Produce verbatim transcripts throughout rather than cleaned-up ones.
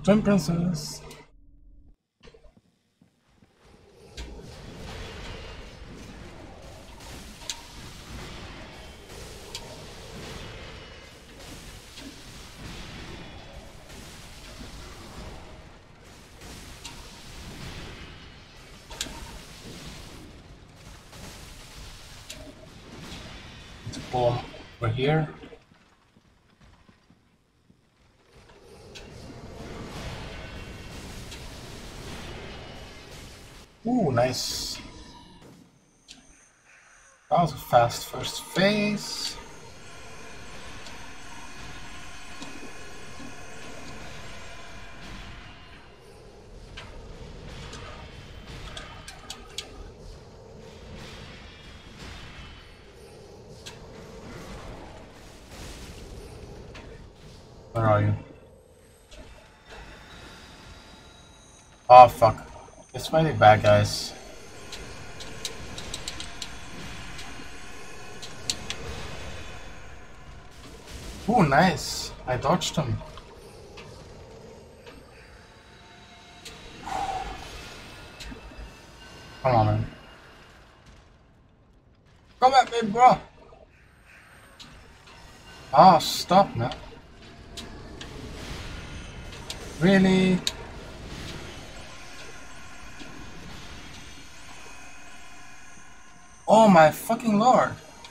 Twin Princess. Pull him over here. Ooh, nice. That was a fast first phase. Where are you? Oh fuck. It's many bad guys. Ooh, nice. I dodged him. Come on, man. Come at me, bro. Ah, oh, stop now. Really? Oh my fucking lord.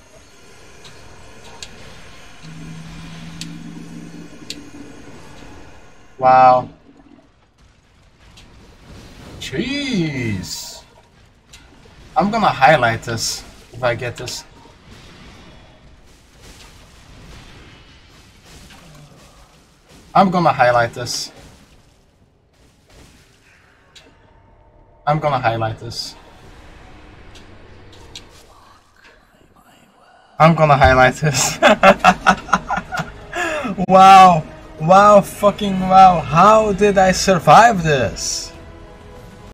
Wow. Jeez. I'm gonna highlight this if I get this. I'm gonna highlight this. I'm gonna highlight this. I'm gonna highlight this. Wow. Wow, fucking wow. How did I survive this?